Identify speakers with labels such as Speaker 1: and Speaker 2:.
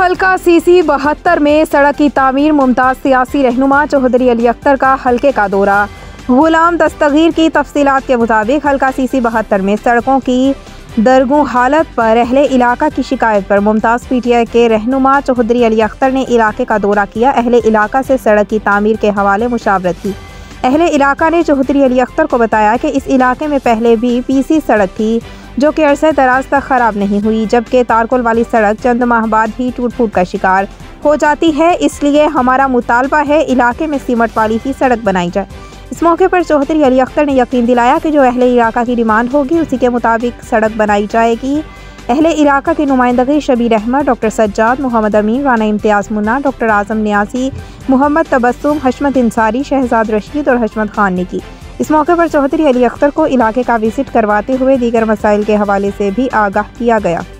Speaker 1: हल्का सीसी 72 में सड़क की तामीर, मुमताज सियासी रहनुमा चौधरी अली अख्तर का हल्के का दौरा। गुलाम दस्तगीर की तफसीलात के मुताबिक हल्का सीसी 72 में सड़कों की दरगू हालत पर अहले इलाका की शिकायत पर मुमताज पीटीआई के रहनुमा चौधरी अली अख्तर ने इलाके का दौरा किया। अहले इलाका से सड़क की तामीर के हवाले मुशावरत की। अहले इलाका ने चौधरी अली अख्तर को बताया कि इस इलाके में पहले भी पीसी सड़क थी जो कि अरसे दराज तक ख़राब नहीं हुई, जबकि तारकोल वाली सड़क चंद माह बाद ही टूट फूट का शिकार हो जाती है। इसलिए हमारा मुतालबा है इलाके में सीमेंट वाली ही सड़क बनाई जाए। इस मौके पर चौधरी अली अख्तर ने यकीन दिलाया कि जो अहले इलाका की डिमांड होगी उसी के मुताबिक सड़क बनाई जाएगी। अहले इलाका की नुमाइंदगी शबीर अहमद, डॉक्टर सज्जाद, मोहम्मद अमीन, राना इम्तियाज़ मुन्ना, डॉक्टर आज़म नियाज़ी, मोहम्मद तबस्सुम, हशमत इंसारी, शहजाद रशीद और हशमत खान ने की। इस मौके पर चौधरी अली अख्तर को इलाके का विजिट करवाते हुए दीगर मसाइल के हवाले से भी आगाह किया गया।